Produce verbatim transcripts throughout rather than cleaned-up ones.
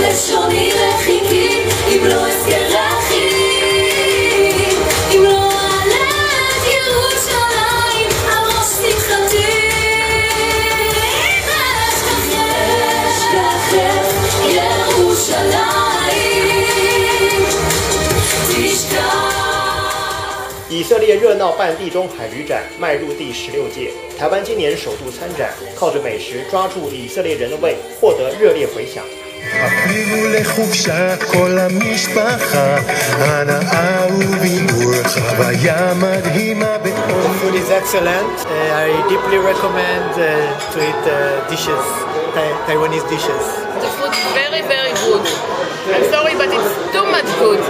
לשוני לחיכי אם לא אזכרכי אם לא אעלה את ירושלים על ראש שמחתי אשכחך ירושלים תשכח。 以色列热闹办地中海旅展迈入第十六届，台湾今年首度参展，靠着美食抓住以色列人的胃，获得热烈回响。 אפילו לחופשה כל המשפחה, הנאה וביקור, חוויה מדהימה. The food is excellent. Uh, I deeply recommend uh, to eat uh, dishes, Taiwanese dishes. The food is very, very good. I'm sorry, but it's too much good.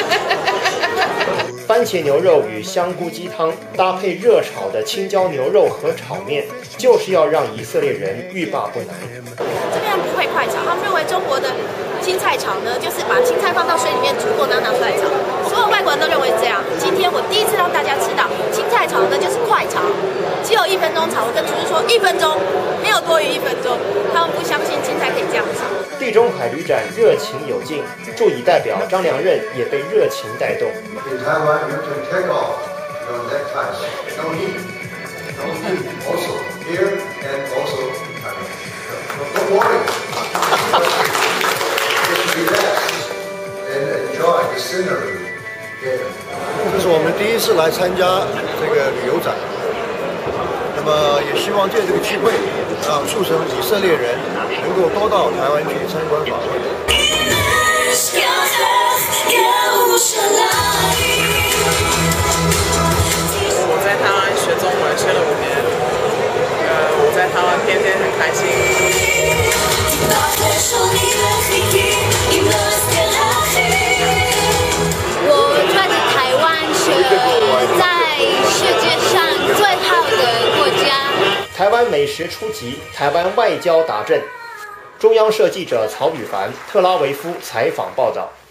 番茄牛肉与香菇鸡汤搭配热炒的青椒牛肉和炒面，就是要让以色列人欲罢不能。 这边不会快炒，他们认为中国的青菜炒呢，就是把青菜放到水里面煮过，然后拿出来炒。所有外国人都认为这样。今天我第一次让大家知道，青菜炒呢就是快炒，只有一分钟炒。我跟厨师说一分钟，没有多于一分钟。他们不相信青菜可以这样炒。 地中海旅展热情有劲，驻以代表张良任也被热情带动。 In Taiwan, you can take off your neckties. No need. No need. Also here and also in Taiwan. Don't worry. Just relax and enjoy the scenery here. 这是我们第一次来参加这个旅游展，那么也希望借这个机会啊，促成以色列人能够多到台湾去参观访问。 我在台湾学中文学了五年，呃，我在台湾天天很开心。 我在台湾是在世界上最好的国家。 台湾美食出击，台湾外交达阵。中央社记者曹宇凡、特拉维夫采访报道。